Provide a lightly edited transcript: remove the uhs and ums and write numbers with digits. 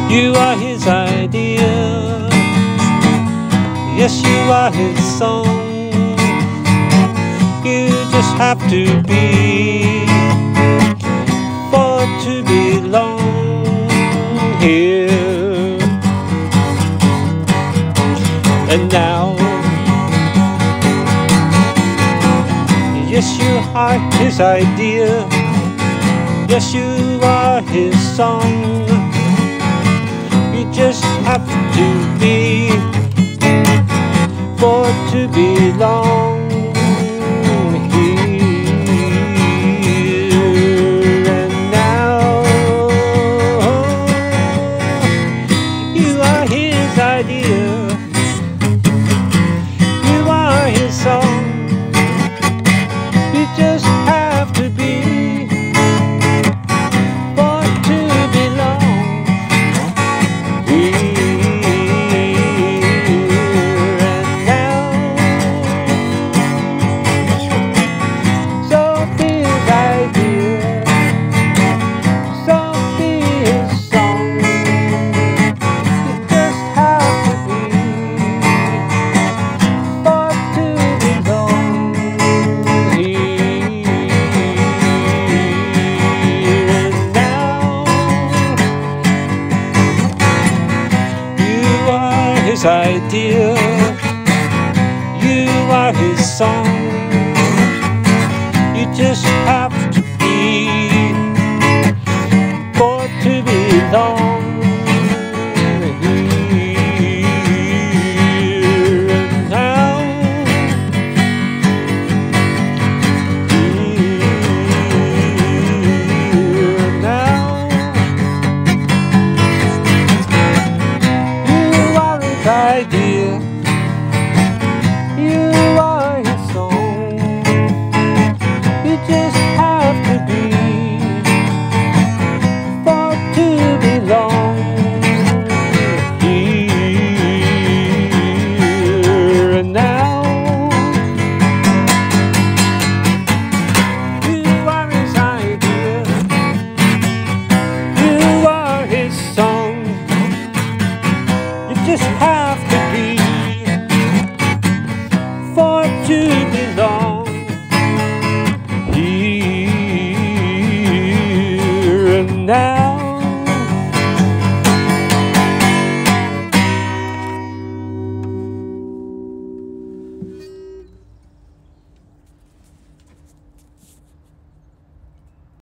You are his idea. Yes, you are his song. You just have to be for to belong here. And now, yes, you are his idea. Yes, you are his song. You just have to be for to belong here. And now, you are his idea. You are his song. You just have to be for to belong here. And now, so be his idea, so be his song. You just have to be for to belong here. And now, you are his idea. You are his song. You just have to be for to belong here. And now, here now, you are his idea. You are his song. You just have to be for to belong here. And now, you are his idea. You are his song. You just have to be for to belong here. And now,